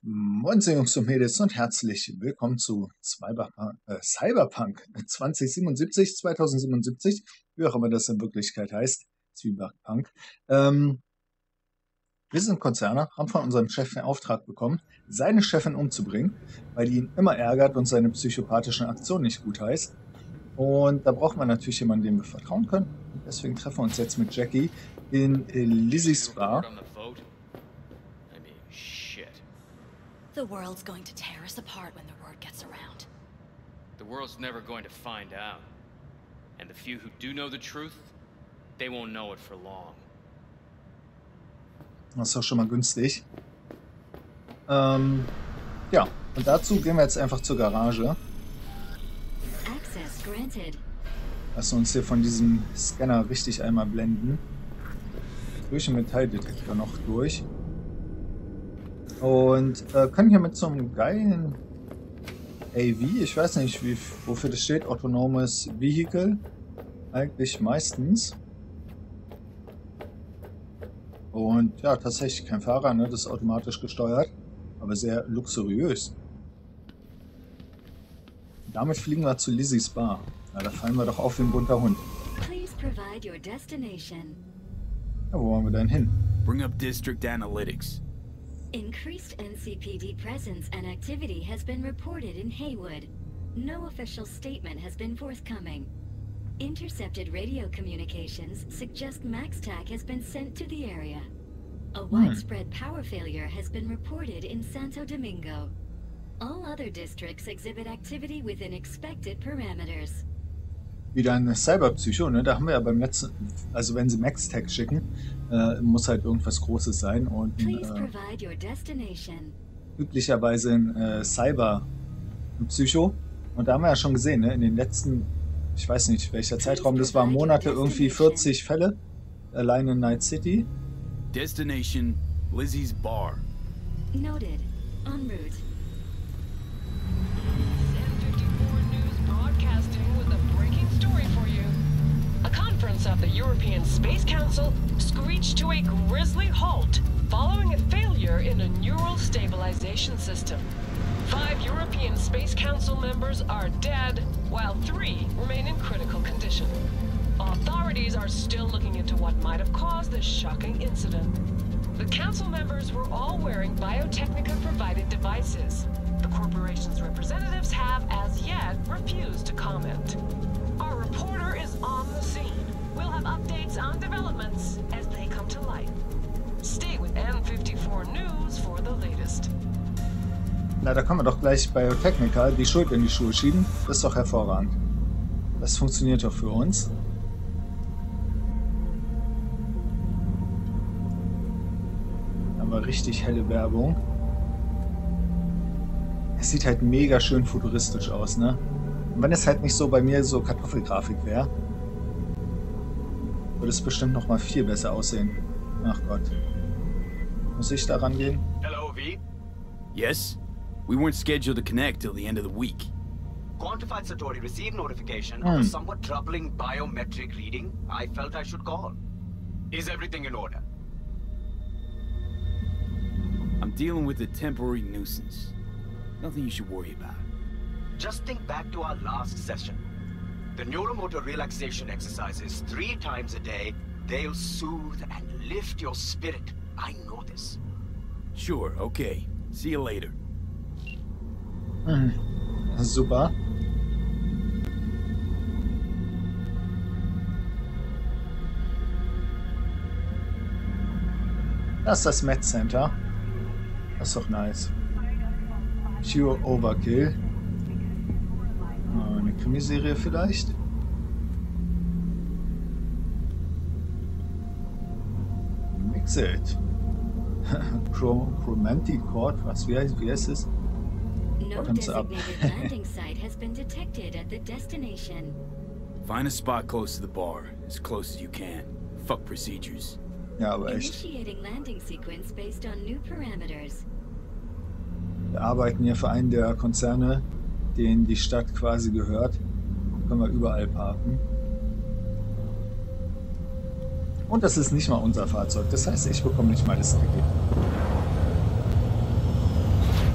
Moin Jungs und Mädels und herzlich willkommen zu Cyberpunk 2077, wie auch immer das in Wirklichkeit heißt, Cyberpunk. Wir sind Konzerne, haben von unserem Chef den Auftrag bekommen, seine Chefin umzubringen, weil die ihn immer ärgert und seine psychopathischen Aktionen nicht gut heißt. Und da brauchen wir natürlich jemanden, dem wir vertrauen können. Und deswegen treffen wir uns jetzt mit Jackie in Lizzie's Bar. The world's going to tear us apart when the word gets around. The world's never going to find out. And the few who do know the truth, they won't know it for long. Das ist doch schon mal günstig. Ja, und dazu gehen wir jetzt einfach zur Garage. Access granted. Lassen uns hier von diesem Scanner richtig einmal blenden. Durch den Metalldetektor noch durch. Und können hier mit so einem geilen AV, ich weiß nicht, wofür das steht, autonomes Vehicle, eigentlich meistens. Und ja, tatsächlich kein Fahrer, ne? Das ist automatisch gesteuert, aber sehr luxuriös. Damit fliegen wir zu Lizzie's Bar. Ja, da fallen wir doch auf wie ein bunter Hund. Please provide your destination. Ja, wo wollen wir denn hin? Bring up District Analytics. Increased NCPD presence and activity has been reported in Haywood. No official statement has been forthcoming. Intercepted radio communications suggest MaxTac has been sent to the area. A widespread power failure has been reported in Santo Domingo. All other districts exhibit activity within expected parameters. Wieder eine Cyberpsycho, ne? Da haben wir ja beim letzten, also wenn sie MaxTac schicken, muss halt irgendwas Großes sein und üblicherweise ein Cyberpsycho. Und da haben wir ja schon gesehen, ne? In den letzten, ich weiß nicht welcher Zeitraum, das war Monate, irgendwie 40 Fälle, allein in Night City. Destination, Lizzie's Bar. Noted. En route. A conference of the European Space Council screeched to a grisly halt following a failure in a neural stabilization system. 5 European Space Council members are dead, while 3 remain in critical condition. Authorities are still looking into what might have caused this shocking incident. The council members were all wearing Biotechnica-provided devices. The corporation's representatives have, as yet, refused to comment. Our reporter is on the scene. We'll have updates on developments as they come to light. Stay with N54 News for the latest. Na, da können wir doch gleich Biotechnica die Schuld in die Schuhe schieben. Das ist doch hervorragend. Das funktioniert doch für uns. Da haben wir richtig helle Werbung. Es sieht halt mega schön futuristisch aus, ne? Und wenn es halt nicht so bei mir so Kartoffelgrafik wäre, würde es bestimmt noch mal viel besser aussehen. Ach Gott. Muss ich da rangehen? Hello, V. Yes? We weren't scheduled to connect till the end of the week. Quantified Satori received notification of a somewhat troubling biometric reading. I felt I should call. Is everything in order? I'm dealing with a temporary nuisance. Nothing you should worry about. Just think back to our last session. The neuromotor relaxation exercises 3 times a day. They'll soothe and lift your spirit. I know this. Sure, okay. See you later. Super. Das ist das Med Center. Das ist doch nice. Pure Overkill. Eine Krimiserie vielleicht? Mix it. Chromantic Court, wie heißt es? No designated landing site has been detected at the destination. Find a spot close to the bar, as close as you can. Fuck procedures. Ja, aber echt. Initiating landing sequence based on new parameters. Wir arbeiten hier für einen der Konzerne, denen die Stadt quasi gehört. Können wir überall parken. Und das ist nicht mal unser Fahrzeug. Das heißt, ich bekomme nicht mal das Ticket.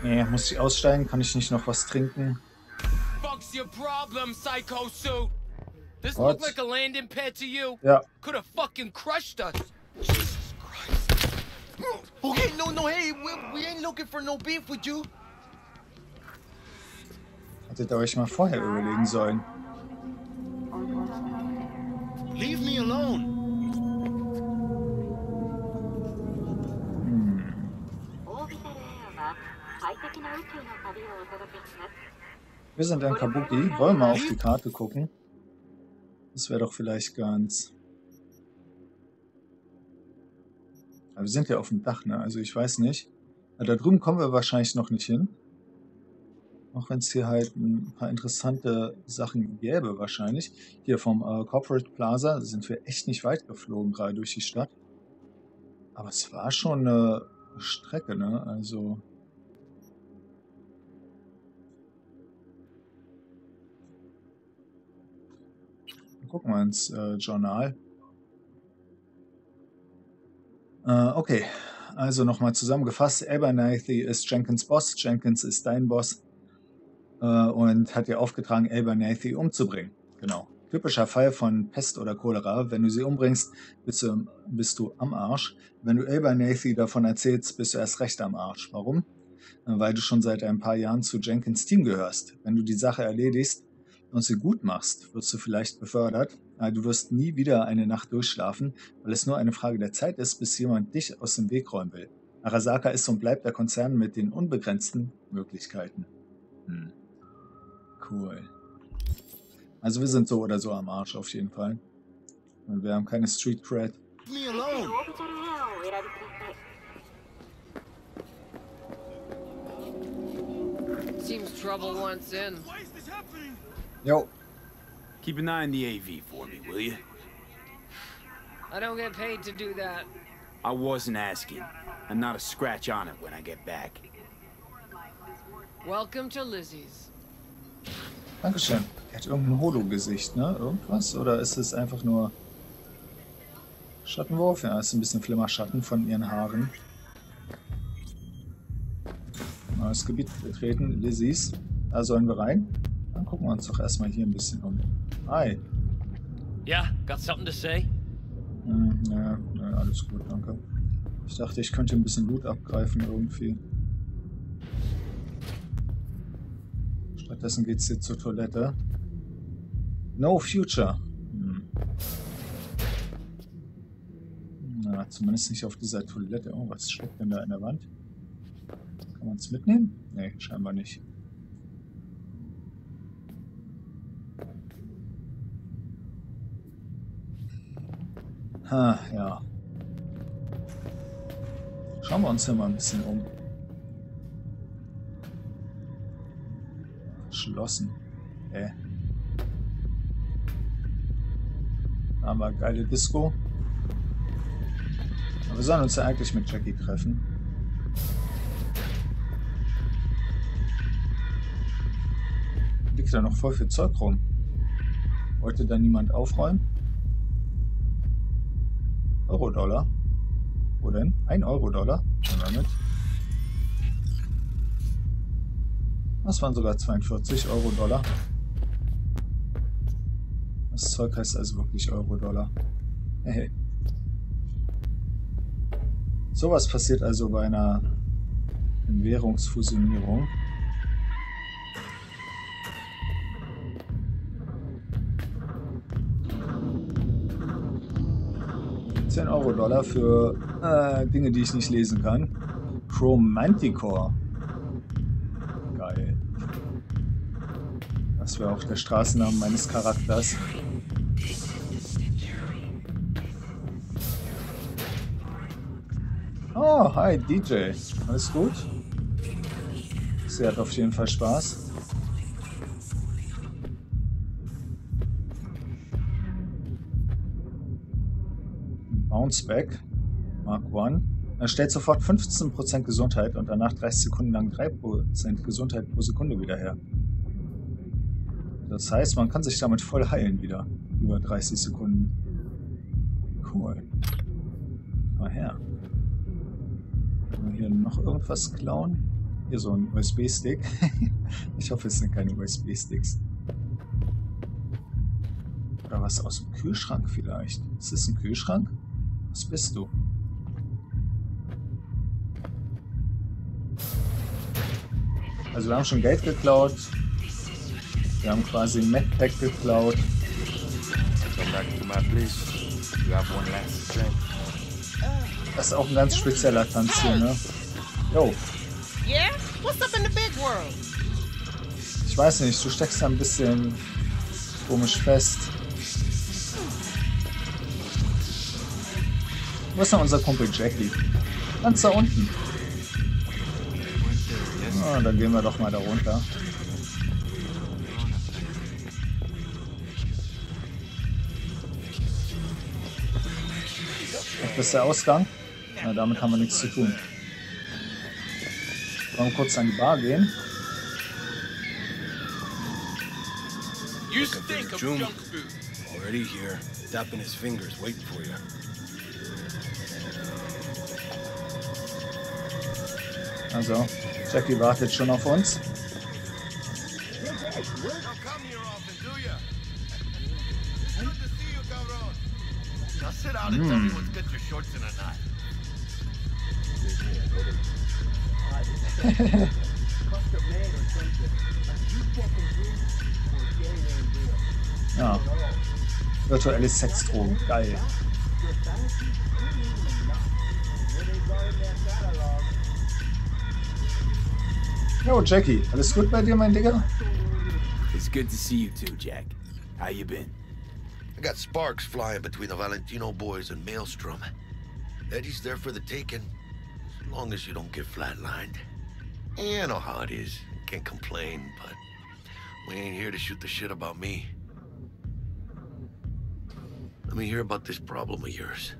Nee, muss ich aussteigen? Kann ich nicht noch was trinken? Fuck's your problem, Psycho Suit? This What? look like a landing pad to you? Ja. Could have fucking crushed us. Jesus Christ. Okay, no, hey, we ain't looking for no beef with you. Hättet ihr euch mal vorher überlegen sollen. Leave me alone. Wir sind in Kabuki. Wollen wir mal auf die Karte gucken? Das wäre doch vielleicht ganz... Aber wir sind ja auf dem Dach, ne? Also ich weiß nicht. Aber da drüben kommen wir wahrscheinlich noch nicht hin. Auch wenn es hier halt ein paar interessante Sachen gäbe wahrscheinlich. Hier vom Corporate Plaza sind wir echt nicht weit geflogen, gerade durch die Stadt. Aber es war schon eine Strecke, ne? Also... Gucken wir ins Journal. Okay, also nochmal zusammengefasst. Abernathy ist Jenkins Boss, Jenkins ist dein Boss und hat dir aufgetragen, Abernathy umzubringen. Genau. Typischer Fall von Pest oder Cholera. Wenn du sie umbringst, bist du am Arsch. Wenn du Abernathy davon erzählst, bist du erst recht am Arsch. Warum? Weil du schon seit ein paar Jahren zu Jenkins Team gehörst. Wenn du die Sache erledigst und sie gut machst, wirst du vielleicht befördert. Aber du wirst nie wieder eine Nacht durchschlafen, weil es nur eine Frage der Zeit ist, bis jemand dich aus dem Weg räumen will. Arasaka ist und bleibt der Konzern mit den unbegrenzten Möglichkeiten. Cool. Also wir sind so oder so am Arsch auf jeden Fall. Und wir haben keine Street Cred. Leave me alone. Seems trouble wants in. Jo. Keep an eye on the AV for me, will you? I don't get paid to do that. I wasn't asking. And not a scratch on it when I get back. Welcome to Lizzie's. Dankeschön. Er hat irgendein Holo-Gesicht, ne? Irgendwas? Oder ist es einfach nur Schattenwurf? Ja, ist ein bisschen Flimmerschatten von ihren Haaren. Neues Gebiet betreten, Lizzie's. Da sollen wir rein. Dann gucken wir uns doch erstmal hier ein bisschen um. Hi. Yeah, got something to say? Ja, alles gut, danke. Ich dachte, ich könnte ein bisschen Loot abgreifen irgendwie. Stattdessen geht's jetzt zur Toilette. No future. Na, zumindest nicht auf dieser Toilette. Oh, was steckt denn da in der Wand? Kann man es mitnehmen? Nee, scheinbar nicht. Ja. Schauen wir uns hier mal ein bisschen um. Verschlossen. Da haben wir geile Disco. Aber wir sollen uns ja eigentlich mit Jackie treffen. Liegt da noch voll viel Zeug rum. Wollte da niemand aufräumen? Euro-Dollar? Wo denn? 1 Euro-Dollar? Nehmen wir mit. Das waren sogar 42 Euro-Dollar. Das Zeug heißt also wirklich Euro-Dollar. Hey. Sowas passiert also bei einer Währungsfusionierung. $10 für Dinge, die ich nicht lesen kann. Chromanticore. Geil. Das wäre auch der Straßenname meines Charakters. Oh, hi DJ. Alles gut? Sie hat auf jeden Fall Spaß. Bounceback Mark I. Er stellt sofort 15% Gesundheit und danach 30 Sekunden lang 3% Gesundheit pro Sekunde wieder her. Das heißt, man kann sich damit voll heilen wieder. Über 30 Sekunden. Cool. Mal her. Können wir hier noch irgendwas klauen? Hier so ein USB-Stick. Ich hoffe, es sind keine USB-Sticks. Oder was aus dem Kühlschrank vielleicht? Ist das ein Kühlschrank? Was bist du? Also wir haben schon Geld geklaut. Wir haben quasi ein Medpack geklaut. Das ist auch ein ganz spezieller Tanz hier, ne? Yo. Yeah? What's up in the big world? Ich weiß nicht, du steckst da ein bisschen komisch fest. Wo ist denn unser Kumpel Jackie? Ganz da unten. Ah, dann gehen wir doch mal da runter. Das ist der Ausgang. Na, damit haben wir nichts zu tun. Wollen wir kurz an die Bar gehen? You stink of junk food. Already here, tapping his fingers, waiting for you. Also, Jackie wartet schon auf uns. Sit down and tell me what's got your shorts in a knot. Ja. Virtuelle Sexdrogen. Geil. Jo, Jackie. Alles gut bei dir, mein Digga? It's good to see you too, Jack. How you been? I got sparks flying between the Valentino boys and Maelstrom. Eddie's there for the taking, as long as you don't get flatlined. You know how it is. Can't complain, but we ain't here to shoot the shit about me. Let me hear about this problem of yours.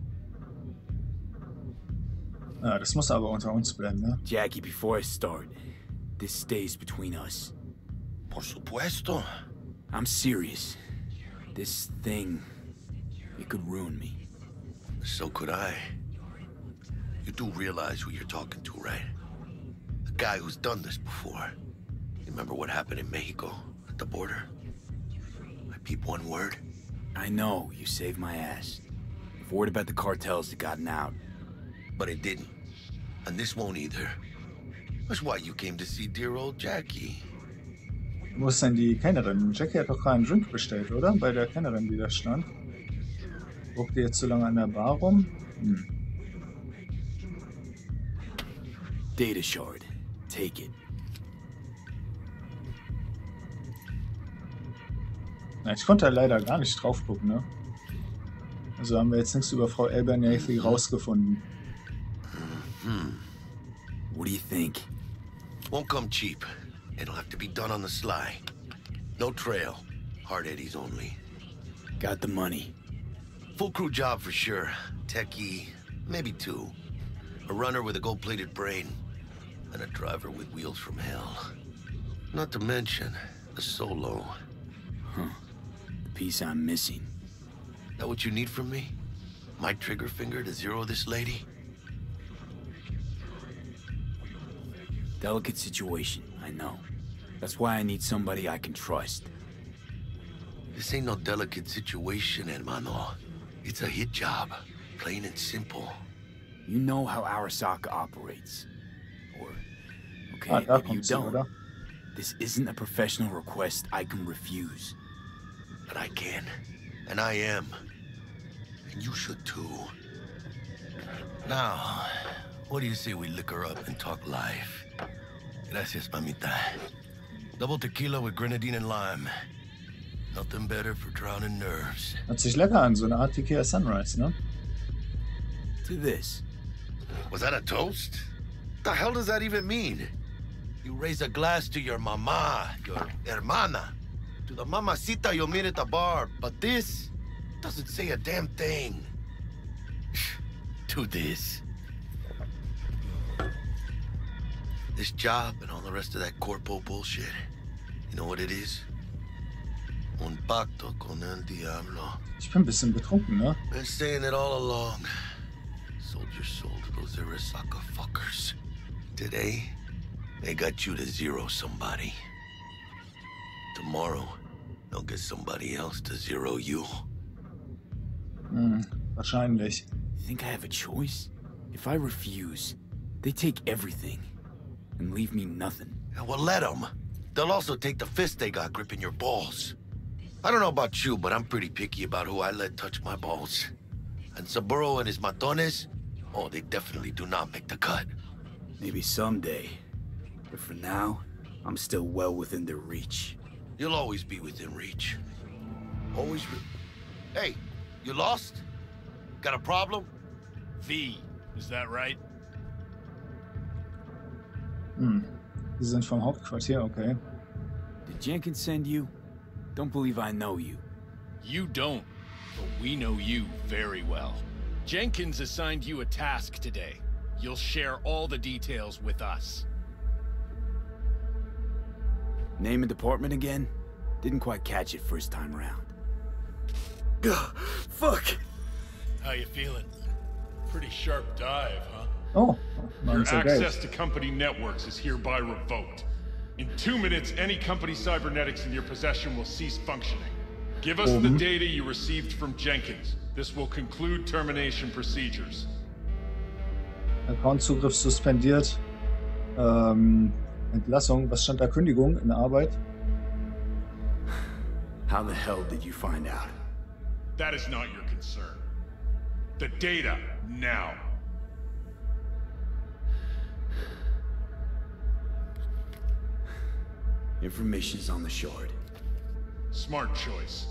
Ja, das muss aber unter uns bleiben, ne? Jackie, before I start, this stays between us. Por supuesto. I'm serious. This thing, it could ruin me. So could I. You do realize who you're talking to, right? A guy who's done this before. You remember what happened in Mexico, at the border? I peep one word. I know, you saved my ass. I've worried about the cartels that gotten out. But it didn't. And this won't either. That's why you came to see dear old Jackie. Wo ist denn die Kennerin? Jackie hat doch keinen Drink bestellt, oder? Bei der Kennerin, die da stand. Guckt die jetzt so lange an der Bar rum? Data shard. Take it. Na, ich konnte leider gar nicht drauf gucken, ne? Also haben wir jetzt nichts über Frau Abernathy rausgefunden. What do you think? Won't come cheap. It'll have to be done on the sly. No trail. Hard eddies only. Got the money. Full crew job for sure. Techie, maybe two. A runner with a gold-plated brain. And a driver with wheels from hell. Not to mention, a solo. Huh. The piece I'm missing. That what you need from me? My trigger finger to zero this lady? Delicate situation, I know. That's why I need somebody I can trust. This ain't no delicate situation, hermano. It's a hit job. Plain and simple. You know how Arasaka operates. Or, okay, da maybe you kommst du, don't. oder? This isn't a professional request I can refuse. But I can. And I am. And you should too. Now, what do you say we liquor up and talk life? Gracias, mamita. Double tequila with grenadine and lime. Nothing better for drowning nerves. Hört sich lecker an, so eine Art Tequila Sunrise, ne? To this. Was that a toast? The hell does that even mean? You raise a glass to your mama, your hermana, to the mamacita you'll meet at the bar, but this doesn't say a damn thing. To this. This job and all the rest of that corpo bullshit. You know what it is? Un pacto con el diablo. Ich bin ein bisschen betrunken, ne? Been saying it all along. Sold your soul to those Arasaka fuckers. Today, They got you to zero somebody. Tomorrow, they'll get somebody else to zero you. Wahrscheinlich. Think I have a choice? If I refuse, they take everything and leave me nothing. And well, let them. They'll also take the fist they got gripping your balls. I don't know about you, but I'm pretty picky about who I let touch my balls. And Saburo and his matones, oh, they definitely do not make the cut. Maybe someday. But for now, I'm still well within their reach. You'll always be within reach. Always Hey, you lost? Got a problem? V, is that right? Sie sind vom Hauptquartier, okay. Did Jenkins send you? Don't believe I know you. You don't, but we know you very well. Jenkins assigned you a task today. You'll share all the details with us. Name and department again? Didn't quite catch it first time around. Fuck! How you feeling? Pretty sharp dive, huh? Oh, Your so access to company networks is hereby revoked. In 2 minutes, any company cybernetics in your possession will cease functioning. Give us the data you received from Jenkins. This will conclude termination procedures. Accountzugriff suspendiert. Entlassung. Was stand da? Kündigung in der Arbeit? How the hell did you find out? That is not your concern. The data, now. Information's on the shard. Smart choice.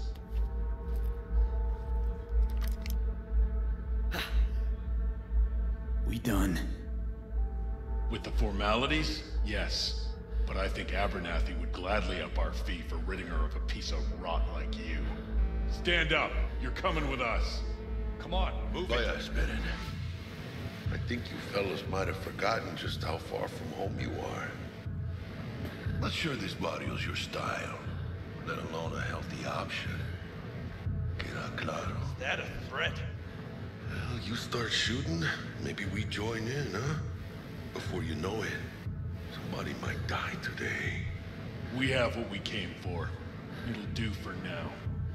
We done? With the formalities, yes. But I think Abernathy would gladly up our fee for ridding her of a piece of rot like you. Stand up. You're coming with us. Come on, move it. Vaya, esperen. I think you fellas might have forgotten just how far from home you are. Not sure this barrio's your style, let alone a healthy option. Queda claro. Is that a threat? Well, you start shooting, maybe we join in, huh? Before you know it, somebody might die today. We have what we came for. It'll do for now.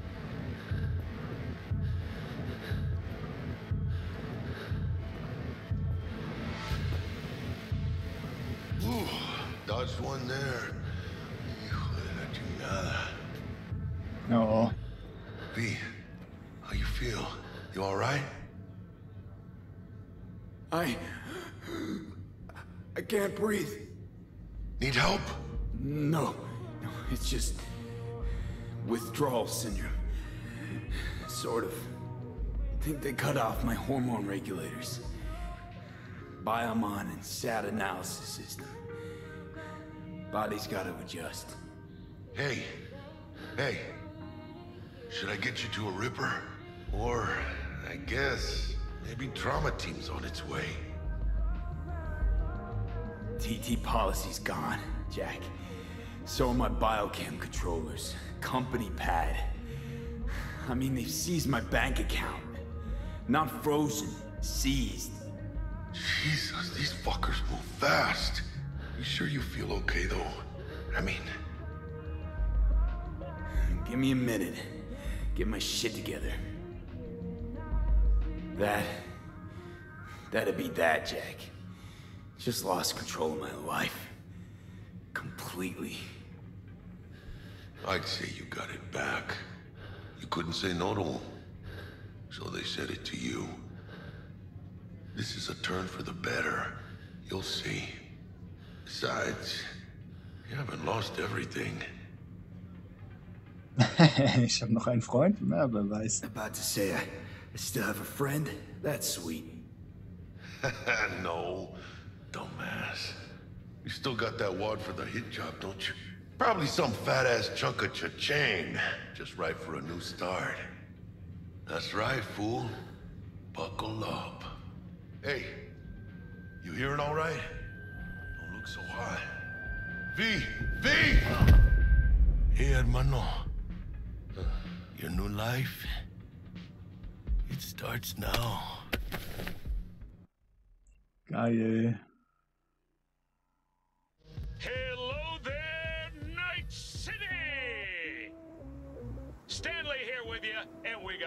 Ooh, dodged one there. Hijo de la chingada. Oh. V, how you feel? You all right? I can't breathe. Need help? No, it's just withdrawal syndrome. Sort of. I think they cut off my hormone regulators. Biomon and SAT analysis system. Body's gotta adjust. Hey. Should I get you to a Ripper? Or, I guess, maybe trauma team's on its way. TT policy's gone, Jack. So are my biochem controllers. Company pad. I mean, they've seized my bank account. Not frozen, seized. Jesus, these fuckers move fast. You sure you feel okay, though? I mean... Give me a minute. Get my shit together. That'd be that, Jack. Just lost control of my life. Completely. I'd say you got it back. You couldn't say no to them. So they said it to you. This is a turn for the better. You'll see. Besides, you haven't lost everything. Ich habe noch einen Freund? Na, wer weiß. About to say I still have a friend? That's sweet. No, dumbass. You still got that wad for the hit job, don't you? Probably some fat-ass chunk of cha-ching. Just right for a new start. That's right, fool. Buckle up. Hey, you hearing all right? Don't look so hot. V! Hey, hermano. Your new life, it starts now. Geil.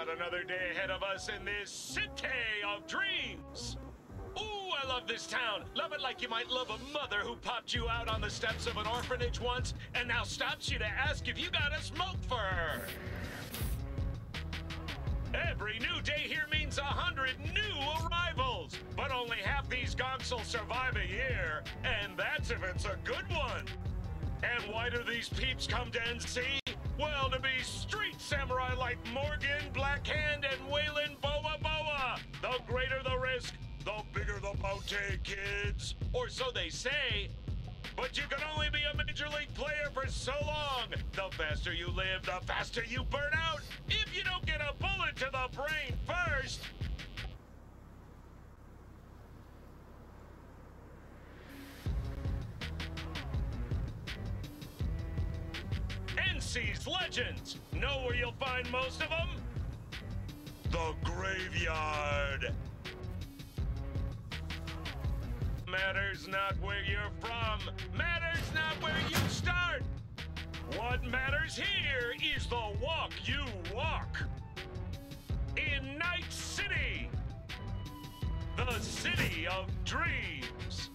got another day ahead of us in this city of dreams. Ooh, I love this town. Love it like you might love a mother who popped you out on the steps of an orphanage once and now stops you to ask if you got a smoke for her. Every new day here means 100 new arrivals, but only half these gonks will survive a year, and that's if it's a good one. And why do these peeps come to NC? Well, to be street samurai like Morgan, Blackhand, and Waylon Boa Boa. The greater the risk, the bigger the bounty, kids. Or so they say. But you can only be a Major League player for so long. The faster you live, the faster you burn out. If you don't get a bullet to the brain first. NC's legends. Know where you'll find most of them? The graveyard. Matters not where you're from. Matters not where you start. What matters here is the walk you walk. In Night City. The city of dreams.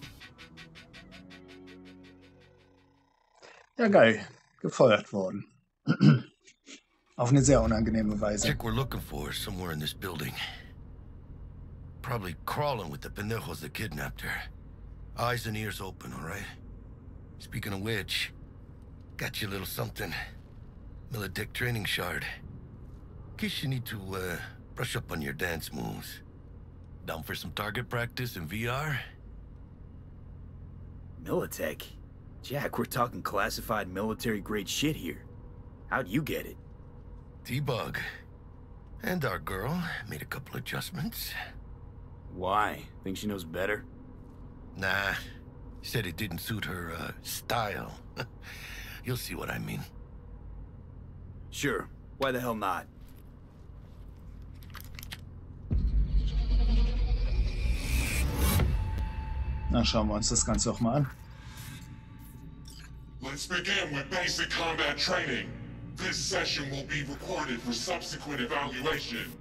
Ja, geil. Gefeuert worden. Auf eine sehr unangenehme Weise. Chick we're looking for is somewhere in this building. Probably crawling with the pendejos that kidnapped her. Eyes and ears open, all right? Speaking of which, got you a little something. Militech training shard. In case you need to, brush up on your dance moves. Down for some target practice in VR? Militech? Jack, we're talking classified military-grade shit here. How'd you get it? T-Bug. And our girl made a couple adjustments. Why? Think she knows better? Nah. Said it didn't suit her, style. You'll see what I mean. Sure. Why the hell not? Na, schauen wir uns das Ganze auch mal an. Let's begin with basic combat training. This session will be recorded for subsequent evaluation.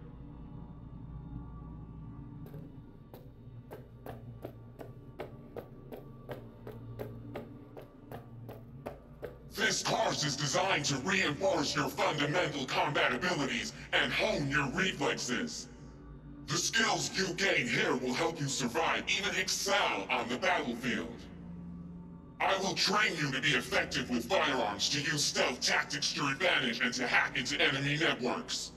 This course is designed to reinforce your fundamental combat abilities and hone your reflexes. The skills you gain here will help you survive, even excel on the battlefield. I will train you to be effective with firearms, to use stealth tactics to your advantage, and to hack into enemy networks.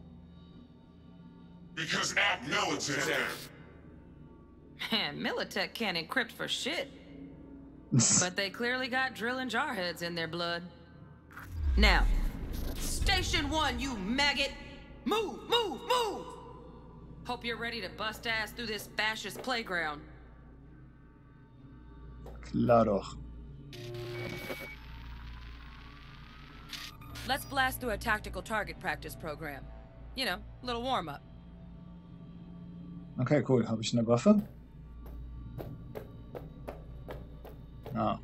Because at Militech... And Militech can't encrypt for shit. But they clearly got drill and jarheads in their blood. Now, Station 1, you maggot! Move, move, move! Hope you're ready to bust ass through this fascist playground. Klar doch. Let's blast through a tactical target practice program. You know, little warm-up. Okay, cool. Habe ich eine Waffe? Ah.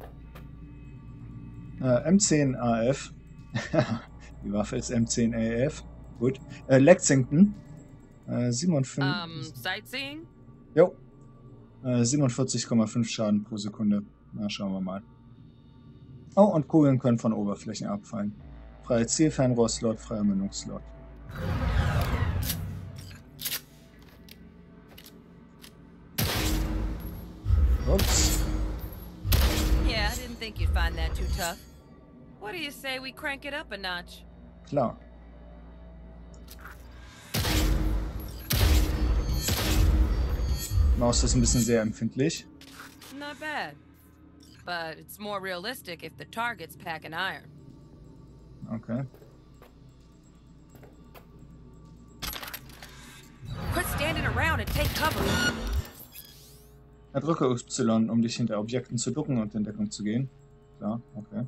M10 AF. Die Waffe ist M10 AF. Gut. Lexington. 57. Sightseeing? Jo. 47,5 Schaden pro Sekunde. Na, schauen wir mal. Oh, und Kugeln können von Oberflächen abfallen. Freie Zielfernrohrslot, freier Mündungsslot. Ups. Yeah, I didn't think you'd find that too tough. What do you say we crank it up a notch? Klar. Maus ist ein bisschen sehr empfindlich. Not bad. But it's more realistic if the target's packing iron. Okay. Quit standing around and take cover. Drücke Y, um dich hinter Objekten zu ducken und in Deckung zu gehen. Klar, okay.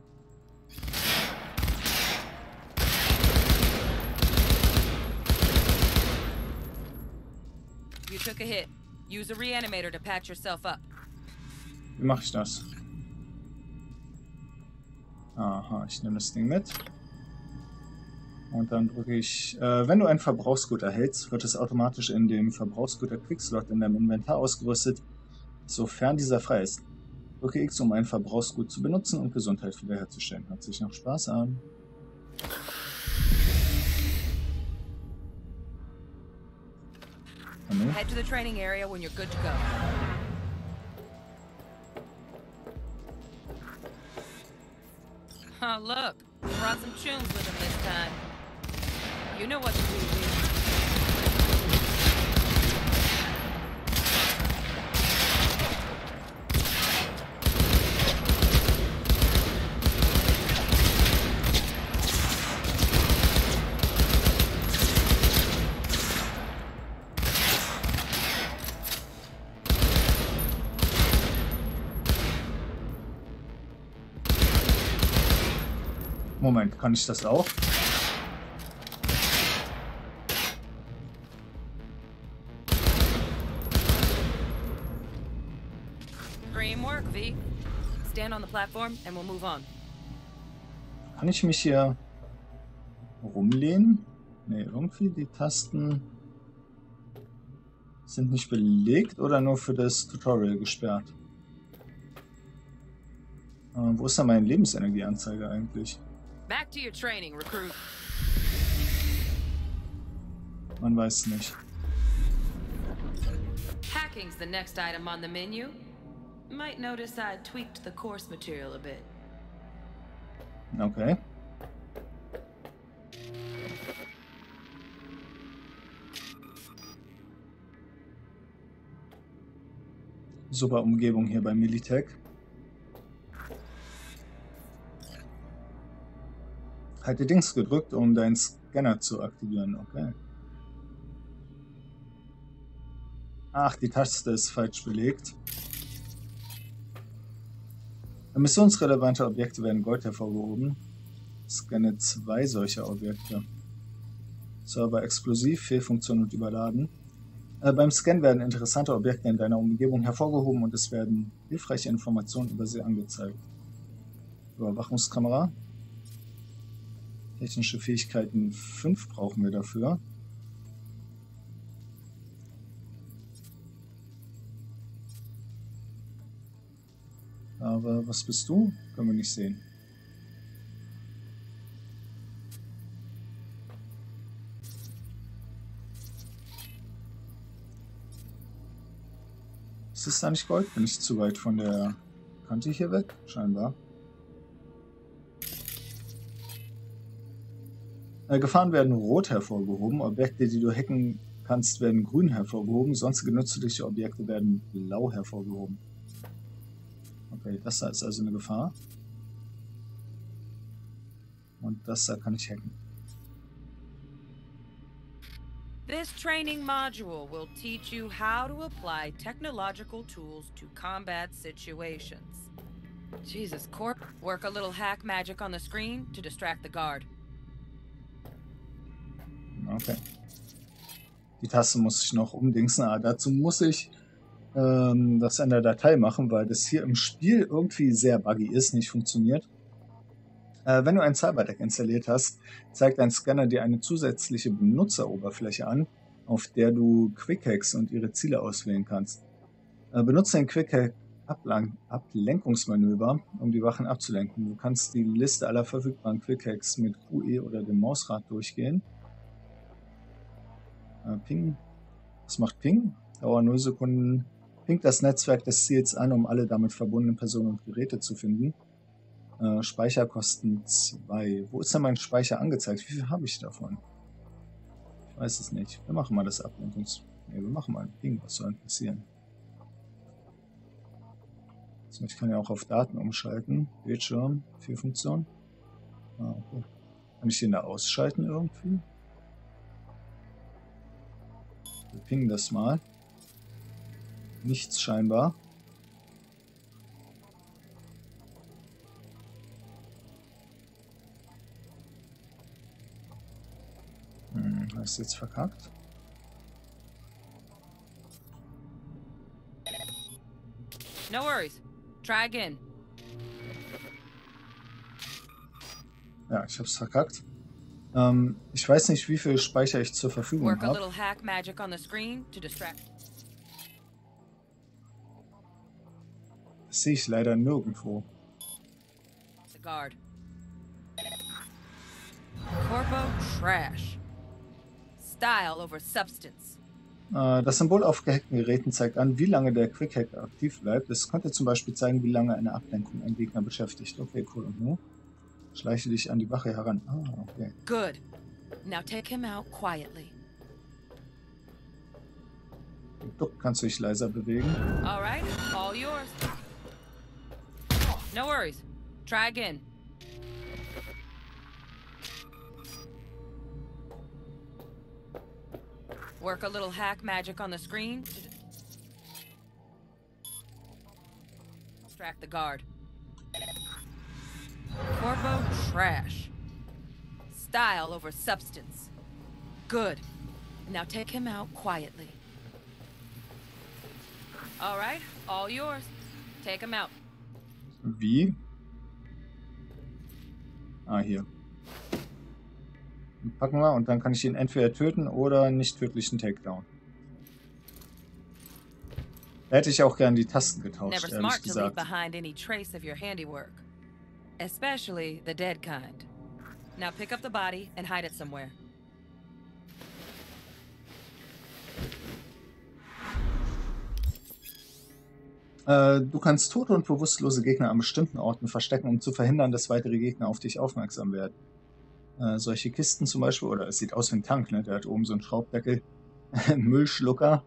You took a hit. Use a reanimator to patch yourself up. Wie mache ich das? Aha, ich nehme das Ding mit. Und dann drücke ich, wenn du ein Verbrauchsgut erhältst, wird es automatisch in dem Verbrauchsgüter-Quickslot in deinem Inventar ausgerüstet, sofern dieser frei ist. Drücke X, um ein Verbrauchsgut zu benutzen und Gesundheit wiederherzustellen. Hört sich noch Spaß an. Head to the training area when you're good to go. Oh, look. We brought some tunes with him this time. You know what to do, dude. Moment, kann ich das auch? Dream work, V. Stand on the platform and we'll move on. Kann ich mich hier rumlehnen? Ne, irgendwie die Tasten sind nicht belegt oder nur für das Tutorial gesperrt. Wo ist da meine Lebensenergieanzeige eigentlich? Back to your training, recruit. Man weiß nicht. Hacking's the next item on the menu. Might notice I tweaked the course material a bit. Okay. Super Umgebung hier bei Militech. Halte Dings gedrückt, um deinen Scanner zu aktivieren. Okay. Ach, die Taste ist falsch belegt. Missionsrelevante Objekte werden Gold hervorgehoben. Scanne 2 solcher Objekte. Server explosiv, Fehlfunktion und überladen. Beim Scan werden interessante Objekte in deiner Umgebung hervorgehoben und es werden hilfreiche Informationen über sie angezeigt. Überwachungskamera. Technische Fähigkeiten 5 brauchen wir dafür. Aber was bist du? Können wir nicht sehen. Ist das da nicht Gold? Bin ich zu weit von der Kante hier weg? Scheinbar. Gefahren werden rot hervorgehoben. Objekte, die du hacken kannst, werden grün hervorgehoben. Sonstige nützliche Objekte werden blau hervorgehoben. Okay, das da ist also eine Gefahr. Und das da kann ich hacken. This training module will teach you how to apply technological tools to combat situations. Jesus, Corp, work a little hack magic on the screen to distract the guard. Okay. Die Taste muss ich noch umdingsen. Dazu muss ich das in der Datei machen, weil das hier im Spiel irgendwie sehr buggy ist, nicht funktioniert. Wenn du ein Cyberdeck installiert hast, zeigt dein Scanner dir eine zusätzliche Benutzeroberfläche an, auf der du Quickhacks und ihre Ziele auswählen kannst. Benutze den Quickhack Ablenkungsmanöver, um die Wachen abzulenken. Du kannst die Liste aller verfügbaren Quickhacks mit QE oder dem Mausrad durchgehen. Ping. Was macht Ping? Dauer 0 Sekunden. Pingt das Netzwerk des Ziels an, um alle damit verbundenen Personen und Geräte zu finden. Speicherkosten 2. Wo ist denn mein Speicher angezeigt? Wie viel habe ich davon? Ich weiß es nicht. Wir machen mal das Ablenkungs... Ne, wir machen mal ein Ping. Was soll denn passieren? Also ich kann ja auch auf Daten umschalten. Bildschirm, Fehlfunktion. Okay. Kann ich den da ausschalten irgendwie? Wir pingen das mal. Nichts scheinbar. Hast du jetzt verkackt? No worries. Try again. Ja, ich hab's verkackt. Ich weiß nicht, wie viel Speicher ich zur Verfügung Work a habe. little hack magic on the screen to distract. Das sehe ich leider nirgendwo. The guard. Corpo trash. Style over substance. Das Symbol auf gehackten Geräten zeigt an, wie lange der Quick Hack aktiv bleibt. Es könnte zum Beispiel zeigen, wie lange eine Ablenkung einen Gegner beschäftigt. Okay, cool. Und nun? Schleiche dich an die Wache heran. Ah, okay. Good. Now take him out quietly. Den Duck kannst du dich leiser bewegen. All right, all yours. No worries. Try again. Work a little hack magic on the screen to distract the guard. Corpo trash. Style over substance. Good. Now take him out quietly. All right, all yours. Take him out. Wie? Ah, hier. Den packen wir und dann kann ich ihn entweder töten oder nicht tödlichen Takedown. Da hätte ich auch gern die Tasten getauscht, Never ehrlich smart to leave gesagt. behind any trace of your handiwork. Especially the dead kind. Now pick up the body and hide it somewhere. Du kannst tote und bewusstlose Gegner an bestimmten Orten verstecken, um zu verhindern, dass weitere Gegner auf dich aufmerksam werden. Solche Kisten zum Beispiel, oder es sieht aus wie ein Tank, ne? Der hat oben so einen Schraubdeckel, Müllschlucker.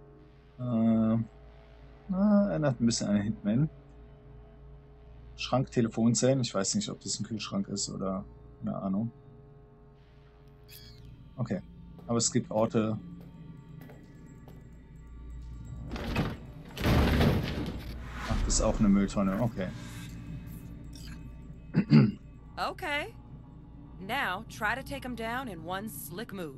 Erinnert ein bisschen an einen Hitman. Schrank, Telefonzellen. Ich weiß nicht, ob das ein Kühlschrank ist oder keine Ahnung. Okay, aber es gibt Orte. Ach, das ist auch eine Mülltonne. Okay. Okay. Now try to take him down in one slick move.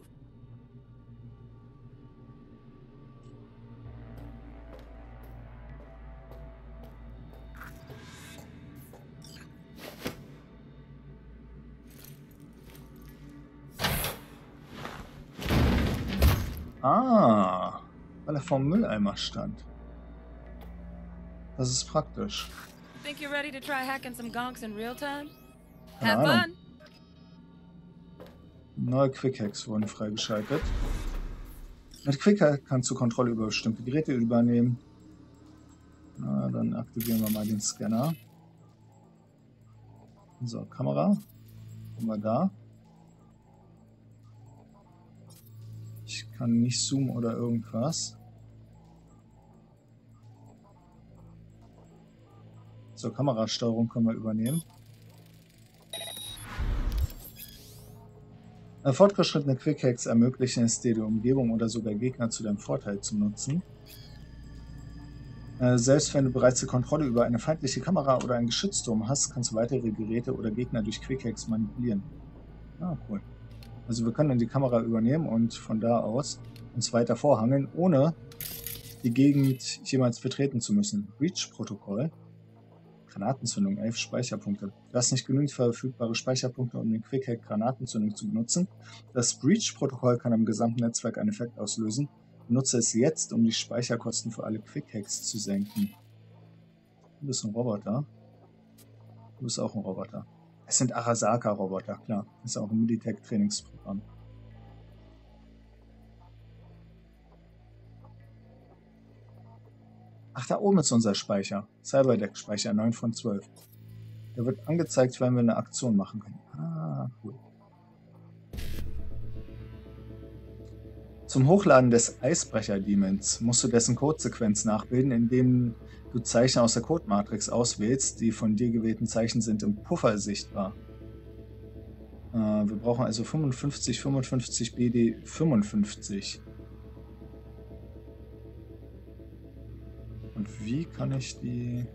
Ah, weil er vorm Mülleimer stand. Das ist praktisch. Think you're ready to try hacking some gonks in real time? Keine Have Ahnung. fun. Neue Quick Hacks wurden freigeschaltet. Mit Quick Hack kannst du Kontrolle über bestimmte Geräte übernehmen. Na, dann aktivieren wir mal den Scanner. So, Kamera. Haben wir da. Ich kann nicht zoomen oder irgendwas. So, Kamerasteuerung können wir übernehmen. Fortgeschrittene Quick Hacks ermöglichen es dir, die Umgebung oder sogar Gegner zu deinem Vorteil zu nutzen. Selbst wenn du bereits die Kontrolle über eine feindliche Kamera oder ein Geschützturm hast, kannst du weitere Geräte oder Gegner durch Quick Hacks manipulieren. Ah, cool. Also wir können dann die Kamera übernehmen und von da aus uns weiter vorhangeln, ohne die Gegend jemals betreten zu müssen. Breach-Protokoll. Granatenzündung, 11 Speicherpunkte. Du hast nicht genügend verfügbare Speicherpunkte, um den Quick Hack Granatenzündung zu benutzen. Das Breach-Protokoll kann am gesamten Netzwerk einen Effekt auslösen. Benutze es jetzt, um die Speicherkosten für alle Quick Hacks zu senken. Du bist ein Roboter. Du bist auch ein Roboter. Es sind Arasaka-Roboter, klar. Das ist auch ein Militech-Trainingsprogramm. Ach, da oben ist unser Speicher. Cyberdeck-Speicher, 9 von 12. Der wird angezeigt, wenn wir eine Aktion machen können. Ah, cool. Zum Hochladen des Eisbrecher-Demons musst du dessen Codesequenz nachbilden, indem du Zeichen aus der Codematrix auswählst. Die von dir gewählten Zeichen sind im Puffer sichtbar. Wir brauchen also 55, 55, BD 55. Und wie kann ich die...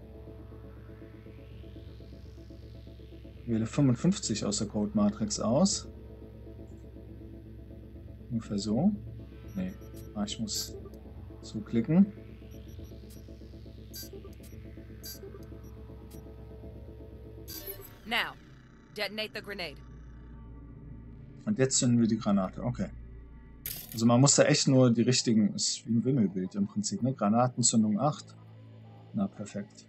Ich wähle 55 aus der Codematrix aus. Ungefähr so. Nee, ich muss so klicken. Now, detonate the grenade. Und jetzt zünden wir die Granate. Okay. Also man muss da echt nur die richtigen... Ist wie ein Wimmelbild im Prinzip, ne? Granatenzündung 8. Na, perfekt.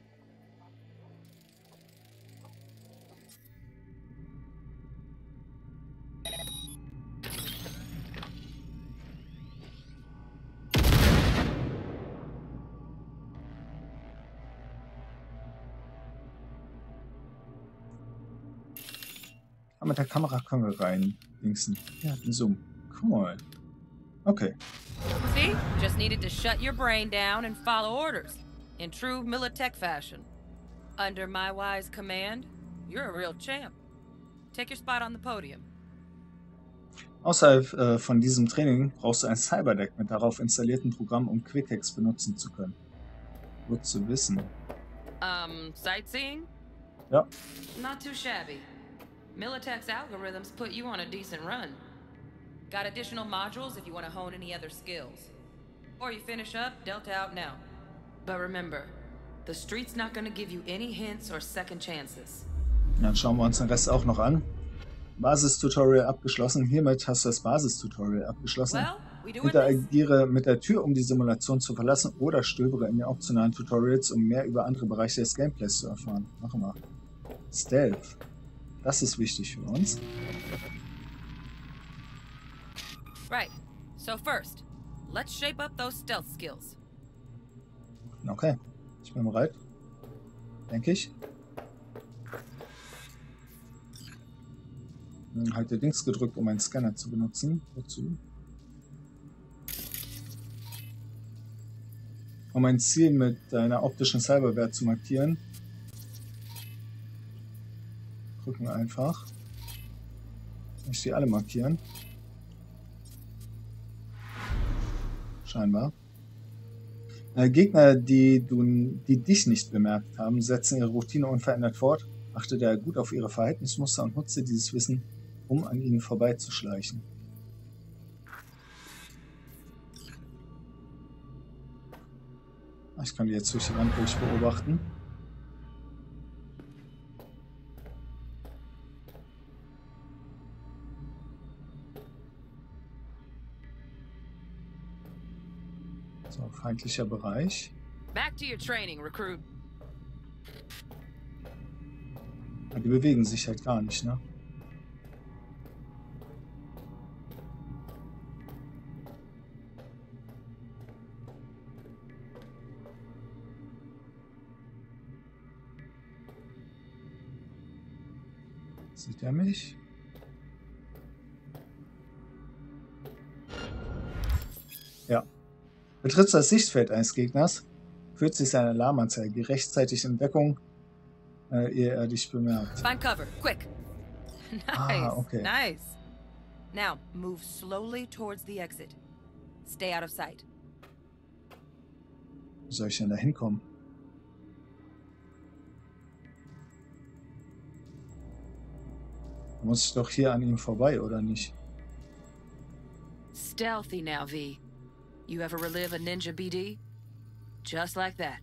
Aber mit der Kamera können wir rein. Dingsen. Ja, den Zoom. Cool. Okay. See? Just needed to shut your brain down and follow orders. In true Militech fashion. Under my wise command, you're a real champ. Take your spot on the podium. Außerhalb von diesem Training brauchst du ein Cyberdeck mit darauf installierten Programm, um Quick-Hacks benutzen zu können. Gut zu wissen. Sightseeing? Ja. Not too shabby. Militech's algorithms put you on a decent run. Got additional modules if you want to hone any other skills. Or you finish up, Delta out now. But remember, the street's not gonna give you any hints or second chances. Dann schauen wir uns den Rest auch noch an. Basistutorial abgeschlossen. Hiermit hast du das Basistutorial abgeschlossen. Interagiere mit der Tür, um die Simulation zu verlassen, oder stöbere in den optionalen Tutorials, um mehr über andere Bereiche des Gameplays zu erfahren. Machen wir. Stealth. Das ist wichtig für uns. Right. So first, let's shape up those stealth skills. Okay. Ich bin bereit. Denke ich. Dann halte links gedrückt, um einen Scanner zu benutzen. Wozu? Um ein Ziel mit deiner optischen Cyberware zu markieren. Drücken wir einfach. Ich die alle markieren. Scheinbar. Gegner, die dich nicht bemerkt haben, setzen ihre Routine unverändert fort. Achte daher gut auf ihre Verhaltensmuster und nutze dieses Wissen, um an ihnen vorbeizuschleichen. Ich kann die jetzt durch die Wand durch beobachten. So, feindlicher Bereich. Back to your training, recruit. Die bewegen sich halt gar nicht, ne? Sieht er mich? Ja. Betrittst das Sichtfeld eines Gegners, führt sich seine Alarmanzeige rechtzeitig in Deckung, ehe er dich bemerkt. Find cover, quick. Nice, okay. Nice. Now, move slowly towards the exit. Stay out of sight. Wie soll ich denn da hinkommen? Muss ich doch hier an ihm vorbei, oder nicht? Stealthy now, V. You ever relive a ninja BD? Just like that.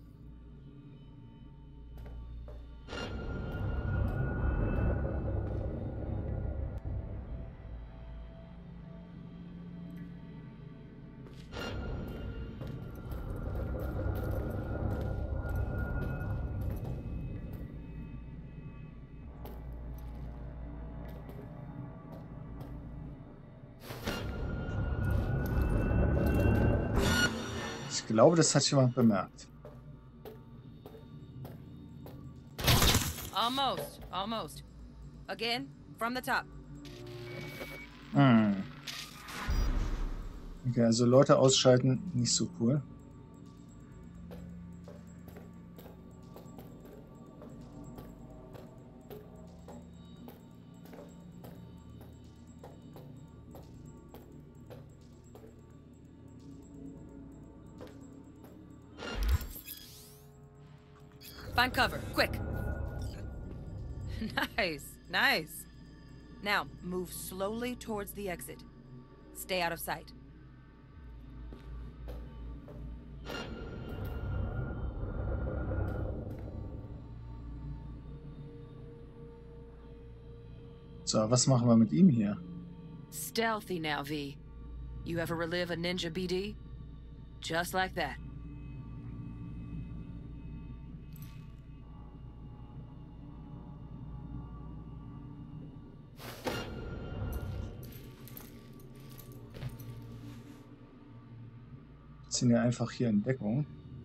Ich glaube, das hat jemand bemerkt. Almost, almost. Again, from the top. Okay, also Leute ausschalten, nicht so cool. Find cover, quick. Nice, nice. Now, move slowly towards the exit. Stay out of sight. So, was machen wir mit ihm hier? stealthy now, V. You ever relive a ninja BD? Just like that. Ziehen wir einfach hier in Deckung.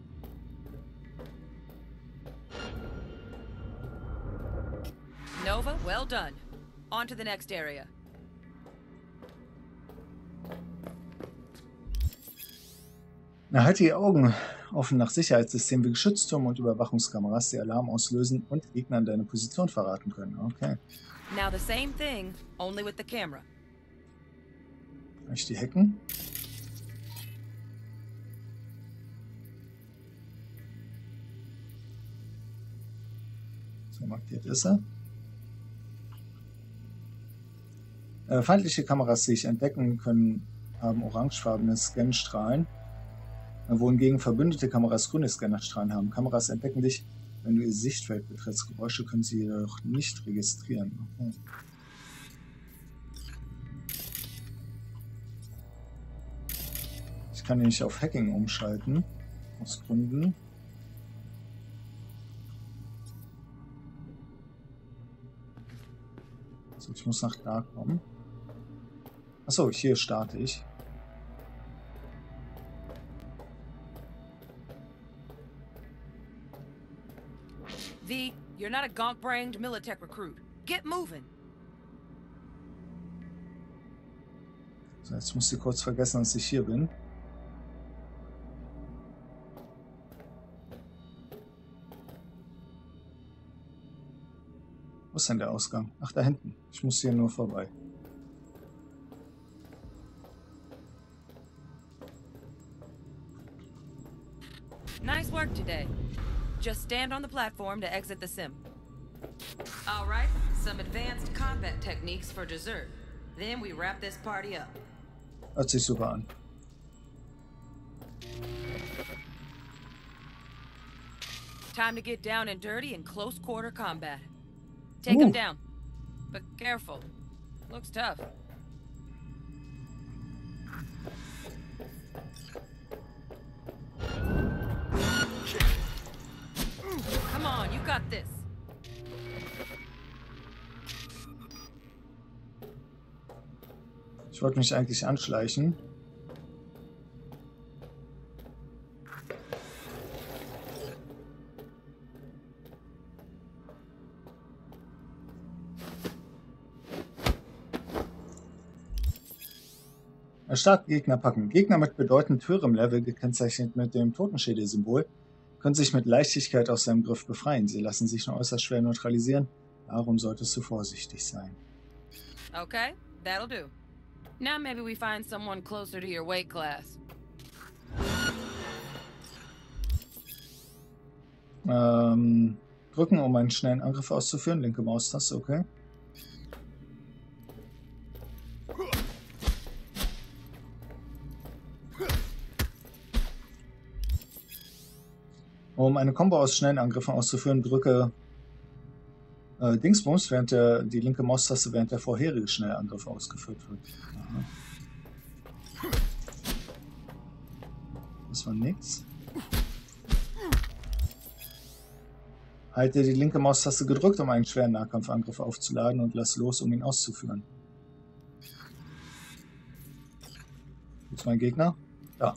Nova, well done. On to the next area. Na, halte die Augen offen nach Sicherheitssystemen wie Geschützturm und Überwachungskameras, die Alarm auslösen und Gegnern deine Position verraten können. Okay. Now the same thing, only with the camera. Kann ich die hacken? So, markiert ist er. Feindliche Kameras, die sich entdecken können, haben orangefarbene Scanstrahlen, wohingegen verbündete Kameras grüne Scannerstrahlen haben. Kameras entdecken dich, wenn du ihr Sichtfeld betrittst. Geräusche können sie jedoch nicht registrieren. Okay. Ich kann ihn nicht auf Hacking umschalten, aus Gründen. Also ich muss nach da kommen. Achso, hier starte ich. V, you're not a gonk-brained Militech recruit. Get moving. So, jetzt muss ich kurz vergessen, dass ich hier bin. Wo ist denn der Ausgang? Ach, da hinten. Ich muss hier nur vorbei. Nice work today. Just stand on the platform to exit the sim. All right, some advanced combat techniques for dessert. Then we wrap this party up. Hört sich super an. Time to get down and dirty in close quarter combat. Take him down. But careful. Looks tough. Come on, you got this. Ich wollte mich eigentlich anschleichen. Starke Gegner packen. Gegner mit bedeutend höherem Level, gekennzeichnet mit dem Totenschädel-Symbol, können sich mit Leichtigkeit aus seinem Griff befreien. Sie lassen sich nur äußerst schwer neutralisieren. Darum solltest du vorsichtig sein. Okay, that'll do. Now maybe we find someone closer to your weight class. Drücken, um einen schnellen Angriff auszuführen. Linke Maustaste, okay. Um eine Kombo aus schnellen Angriffen auszuführen, drücke Dingsbums, während die linke Maustaste während der vorherige schnelle Angriff ausgeführt wird. Aha. Das war nix. Halte die linke Maustaste gedrückt, um einen schweren Nahkampfangriff aufzuladen und lass los, um ihn auszuführen. Wo ist mein Gegner? Da.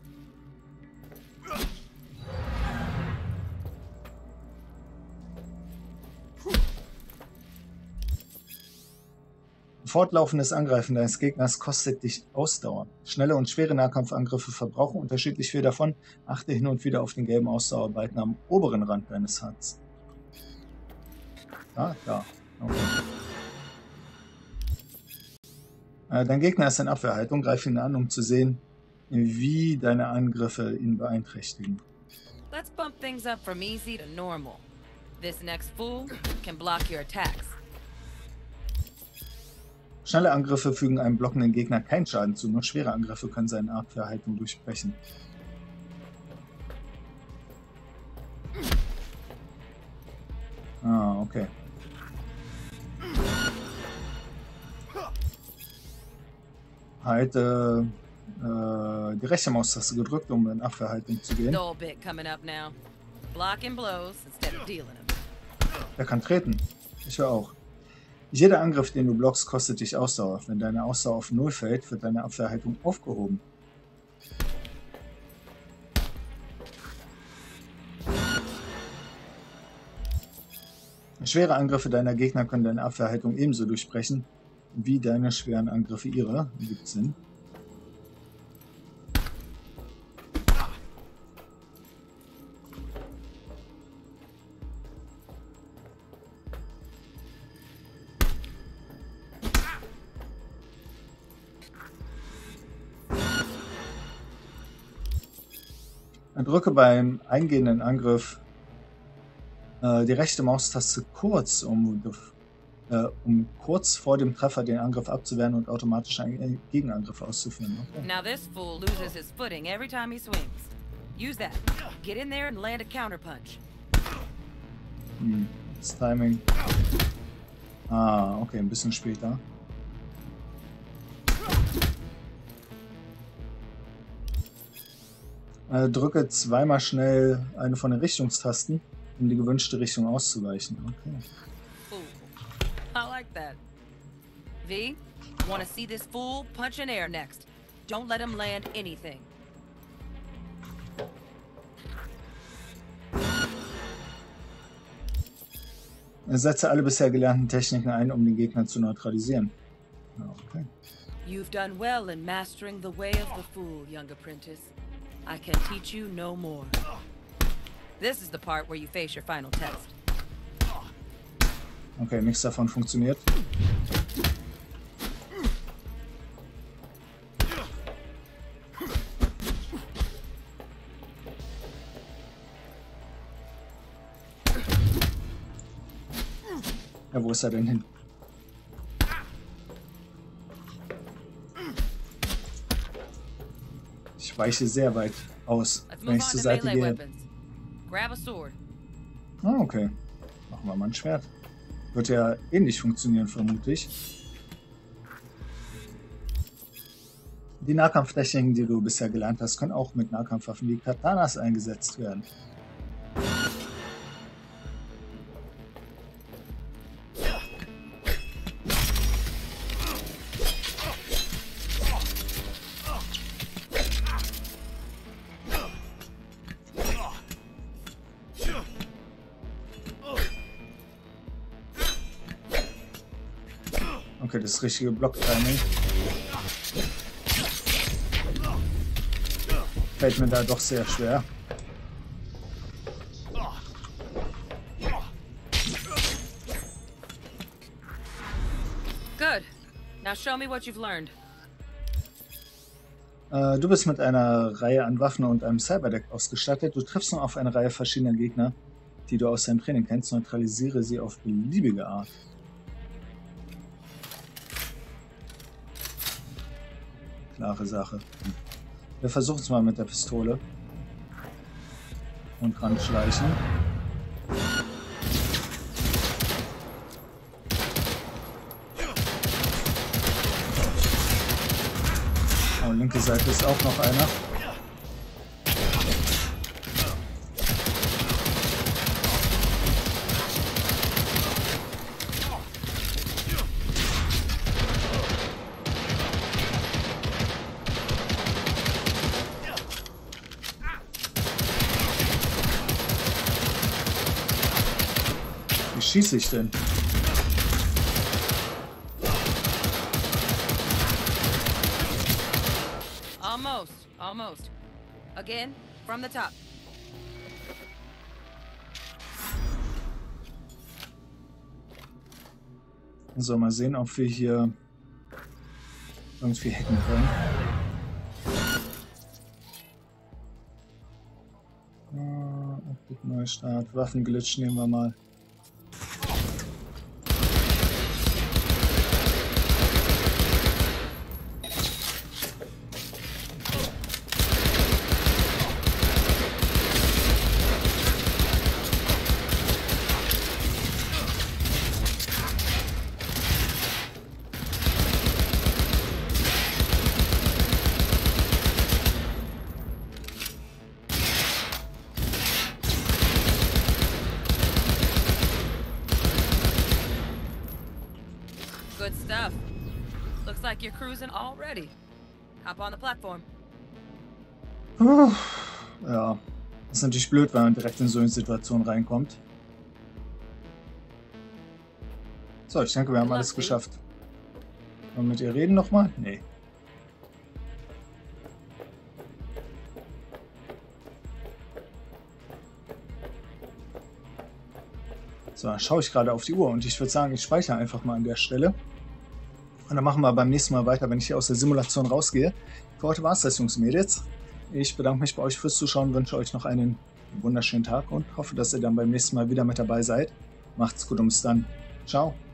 Fortlaufendes Angreifen deines Gegners kostet dich Ausdauer. Schnelle und schwere Nahkampfangriffe verbrauchen unterschiedlich viel davon. Achte hin und wieder auf den gelben Ausdauerbalken am oberen Rand deines HUDs. Ah, da. Okay. Dein Gegner ist in Abwehrhaltung. Greif ihn an, um zu sehen, wie deine Angriffe ihn beeinträchtigen. Let's bump things up from easy to normal. This next fool can block your attacks. Schnelle Angriffe fügen einem blockenden Gegner keinen Schaden zu, nur schwere Angriffe können seine Abwehrhaltung durchbrechen. Ah, okay. halt die rechte Maustaste gedrückt, um in Abwehrhaltung zu gehen. Dull bit coming up now. Blocking blows instead of dealing them. Er kann treten. Ich auch. Jeder Angriff, den du blockst, kostet dich Ausdauer. Wenn deine Ausdauer auf 0 fällt, wird deine Abwehrhaltung aufgehoben. Schwere Angriffe deiner Gegner können deine Abwehrhaltung ebenso durchbrechen, wie deine schweren Angriffe ihre. Gibt Sinn. Drücke beim eingehenden Angriff die rechte Maustaste kurz, um kurz vor dem Treffer den Angriff abzuwehren und automatisch einen Gegenangriff auszuführen. Okay. Now this fool loses his footing every time he swings. Use that. Get in there and land a counterpunch. Das Timing. Ah, okay, ein bisschen später. Drücke zweimal schnell eine von den Richtungstasten, um die gewünschte Richtung auszuweichen. Okay. I like that. V, want to see this fool punch in air next. Don't let him land anything. Setze alle bisher gelernten Techniken ein, um den Gegner zu neutralisieren. Okay. You've done well in mastering the way of the fool, young apprentice. I can teach you no more. This is the part where you face your final test. Okay, nichts davon funktioniert. Ja, wo ist er denn hin? Ich weiche sehr weit aus, wenn ich zur Seite gehe. Ah, okay. Machen wir mal ein Schwert. Wird ja ähnlich funktionieren, vermutlich. Die Nahkampftechniken, die du bisher gelernt hast, können auch mit Nahkampfwaffen wie Katanas eingesetzt werden. Okay, das richtige Block-Timing. Fällt mir da doch sehr schwer. Good. Now show me what you've learned. Du bist mit einer Reihe an Waffen und einem Cyberdeck ausgestattet. Du triffst nur auf eine Reihe verschiedener Gegner, die du aus deinem Training kennst. Neutralisiere sie auf beliebige Art. Klare Sache. Wir versuchen es mal mit der Pistole. Und ranschleichen. Oh, linke Seite ist auch noch einer. Wie schieße ich denn? Almost. Again, from the top. So, mal sehen, ob wir hier irgendwie hacken können. Neustart, Waffenglitch nehmen wir mal. like you're cruising already. Hop on the platform. Ja, ist natürlich blöd, wenn man direkt in so eine Situation reinkommt. So, ich denke, wir haben alles geschafft. Wollen wir mit ihr reden nochmal? Nee. So, dann schaue ich gerade auf die Uhr und ich würde sagen, ich speichere einfach mal an der Stelle. Und dann machen wir beim nächsten Mal weiter, wenn ich hier aus der Simulation rausgehe. Für heute war es das, Jungs und Mädels. Ich bedanke mich bei euch fürs Zuschauen, wünsche euch noch einen wunderschönen Tag und hoffe, dass ihr dann beim nächsten Mal wieder mit dabei seid. Macht's gut und bis dann. Ciao.